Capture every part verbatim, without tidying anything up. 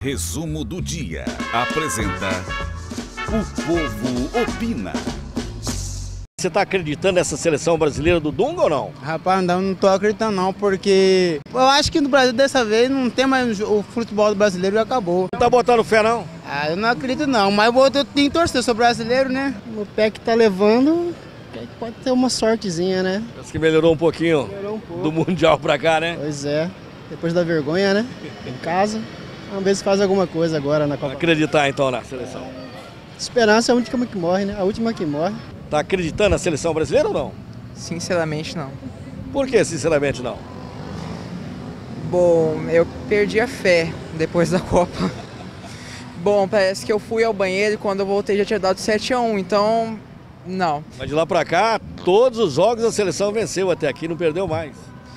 Resumo do dia. Apresenta O Povo Opina. Você está acreditando nessa seleção brasileira do Dunga ou não? Rapaz, não, não tô acreditando não, porque eu acho que no Brasil dessa vez não tem mais o futebol do brasileiro, já acabou. Não tá botando fé não? Ah, eu não acredito não, mas eu, vou, eu tenho que torcer, sou brasileiro, né? O pé que tá levando, pode ter uma sortezinha, né? Parece que melhorou um pouquinho Melhorou um pouco. do Mundial pra cá, né? Pois é, depois da vergonha, né? Em casa, vamos ver se faz alguma coisa agora na Copa. Acreditar então na seleção. Esperança é a última que morre, né? A última que morre. Tá acreditando na seleção brasileira ou não? Sinceramente, não. Por que sinceramente não? Bom, eu perdi a fé depois da Copa. Bom, parece que eu fui ao banheiro e quando eu voltei já tinha dado sete a um, então, não. Mas de lá pra cá, todos os jogos a seleção venceu até aqui, não perdeu mais.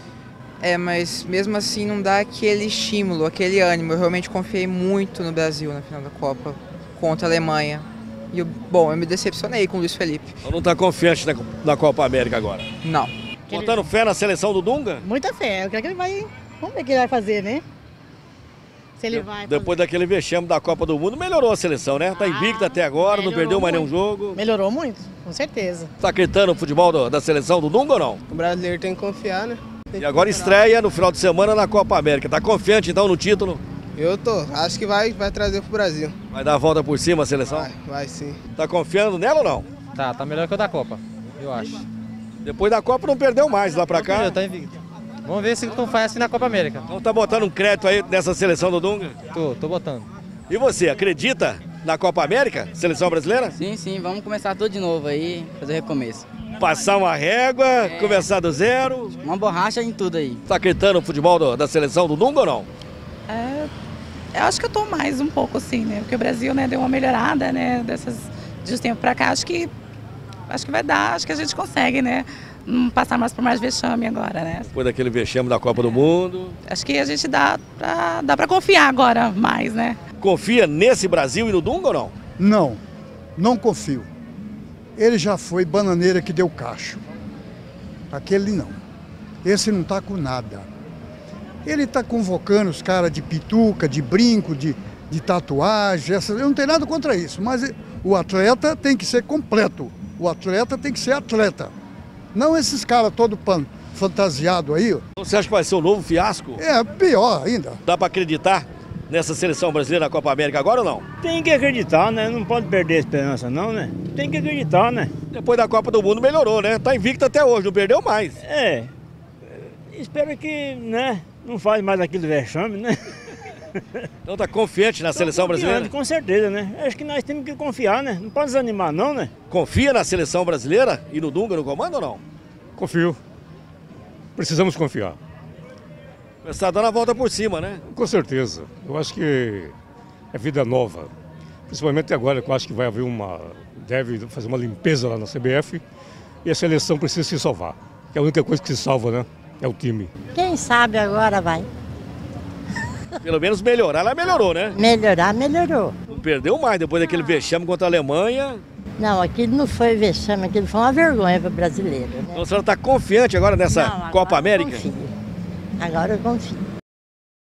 É, mas mesmo assim não dá aquele estímulo, aquele ânimo. Eu realmente confiei muito no Brasil na final da Copa contra a Alemanha. E, bom, eu me decepcionei com o Luiz Felipe. Então não tá confiante na, na Copa América agora? Não. Botando fé na seleção do Dunga? Muita fé, eu creio que ele vai... Vamos ver o que ele vai fazer, né? Se ele vai Depois fazer. daquele vexame da Copa do Mundo, melhorou a seleção, né? Tá invicta até agora, não perdeu mais nenhum jogo. Melhorou muito, com certeza. Tá acreditando no futebol do, da seleção do Dunga ou não? O brasileiro tem que confiar, né? Tem E que agora confiar. estreia no final de semana na Copa América. Tá confiante então no título? Eu tô, acho que vai, vai trazer pro Brasil. Vai dar a volta por cima a seleção? Vai, vai sim. Tá confiando nela ou não? Tá, tá melhor que o da Copa, eu acho. Depois da Copa não perdeu mais lá pra cá. Tá invicto. Vamos ver se tu faz assim na Copa América. Então tá botando um crédito aí nessa seleção do Dunga? Tô, tô botando. E você, acredita na Copa América, seleção brasileira? Sim, sim, vamos começar tudo de novo aí, fazer o recomeço. Passar uma régua, É. começar do zero. Uma borracha em tudo aí. Tá acreditando no futebol do, da seleção do Dunga ou não? É, eu acho que eu tô mais um pouco assim, né? Porque o Brasil, né, deu uma melhorada, né? Dessas, de uns tempos pra cá, acho que, acho que vai dar, acho que a gente consegue, né? Não passar mais por mais vexame agora, né? Depois daquele vexame da Copa do Mundo. Acho que a gente dá pra, dá pra confiar agora mais, né? Confia nesse Brasil e no Dunga ou não? Não, não confio. Ele já foi bananeira que deu cacho. Aquele não. Esse não tá com nada. Ele tá convocando os caras de pituca, de brinco, de, de tatuagem. Essa, eu não tenho nada contra isso, mas o atleta tem que ser completo. O atleta tem que ser atleta. Não esses caras todo pan, fantasiado aí. Ó. Você acha que vai ser um novo fiasco? É, pior ainda. Dá para acreditar nessa seleção brasileira na Copa América agora ou não? Tem que acreditar, né? Não pode perder a esperança não, né? Tem que acreditar, né? Depois da Copa do Mundo melhorou, né? Tá invicto até hoje, não perdeu mais. É, espero que, né, não faz mais aquele vexame, né? Então tá confiante na seleção brasileira? Com certeza, né? Acho que nós temos que confiar, né? Não pode desanimar não, né? Confia na seleção brasileira e no Dunga no comando ou não? Confio. Precisamos confiar. Começar dando a volta por cima, né? Com certeza. Eu acho que é vida nova. Principalmente agora, que eu acho que vai haver uma... Deve fazer uma limpeza lá na C B F e a seleção precisa se salvar. Que é a única coisa que se salva, né? É o time. Quem sabe agora vai. Pelo menos melhorar, ela melhorou, né? Melhorar, melhorou. Não perdeu mais depois daquele vexame contra a Alemanha. Não, aquilo não foi vexame, aquilo foi uma vergonha para o brasileiro, né? Então a senhora está confiante agora nessa Não, agora Copa eu América? confio. Agora eu confio.